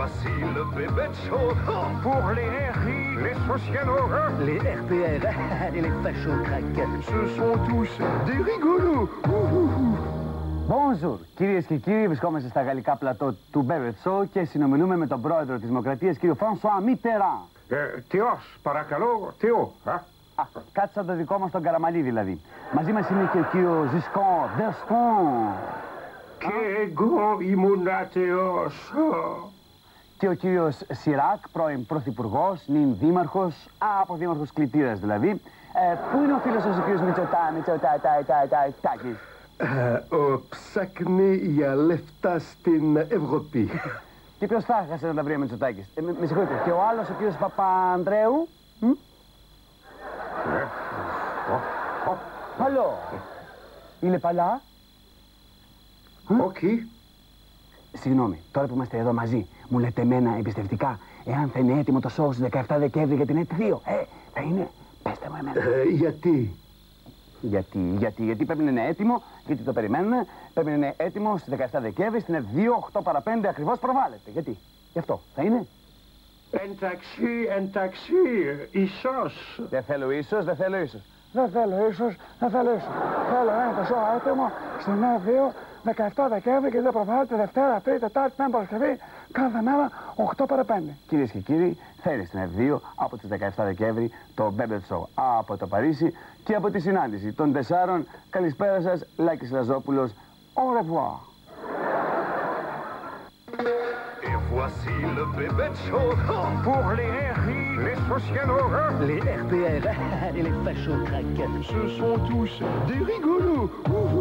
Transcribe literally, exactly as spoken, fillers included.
voici le bébé show. Pour les R I, les sociologues, les R P R et les fachocraques. Ce sont tous des rigolos. Bonjour, κυρίες και κύριοι, βρισκόμαστε στα γαλλικά πλατό του Bébé Show και συνομιλούμε με τον πρόεδρο της Δημοκρατίας, κύριο Φρανσουά Μιτεράν. Ε, Θεός, παρακαλώ, Θεό. Α, κάτι σαν το δικό μας τον Καραμαλή δηλαδή. Μαζί μας είναι και ο κύριος Ζισκόν Δεσπόν. Και εγώ ήμουνα Θεός. Και ο κύριος Σιράκ, πρώην πρωθυπουργός, νυν δήμαρχος, από δήμαρχος κλητήρας δηλαδή. Ε, πού είναι ο φίλος σας ο κύριος Μητσοτά, Μητσοτά, τα, τα, τα, Τάκης? Ο ψάχνει για λεφτά στην Ευρώπη. Και ποιος θα έχασε να τα βρει ο Μητσοτάκης? Ε, με, με συγχωρείτε, και ο άλλος ο κύριος Παπανδρέου. Παλό. Είναι παλά? Όχι. Συγγνώμη, τώρα που είμαστε εδώ μαζί, μου λέτε εμένα εμπιστευτικά, εάν θα είναι έτοιμο το σοου στις δεκαεφτά Δεκέμβρη για την ΕΤ δύο. Ε, θα είναι. Πέστε μου εμένα. Ε, γιατί? Γιατί, γιατί, γιατί πρέπει να είναι έτοιμο, γιατί το περιμένουμε, πρέπει να είναι έτοιμο στις δεκαεφτά Δεκέμβρη, στην ΕΤ δύο, οκτώ παρά πέντε ακριβώς προβάλλεται. Γιατί, γι' αυτό, θα είναι. Εντάξει, εντάξει, ίσως. Δεν θέλω ίσως, δεν θέλω ίσως. Δεν θέλω ίσως, δεν θέλω ίσως. Θέλω ένα το σοου έτοιμο στην ΕΤ δύο, δεκαεφτά Δεκέμβρη και δεν προβάλλεται Δευτέρα, Τρίτη, Τετάρτη, Πέμπτη, Παρασκευή, κάθε μέρα οκτώ παρά πέντε. Κυρίες και κύριοι, θα είναι στην ΕΤ δύο από τις δεκαεφτά Δεκέμβρη το Bébé Show από το Παρίσι και από τη συνάντηση των τεσσάρων. Καλησπέρα σας, Λάκης Λαζόπουλος. Au revoir. Et voici le bébé show. Pour les R I, les sociologues, les R P R et les fachocraques. Ce sont tous des rigolos.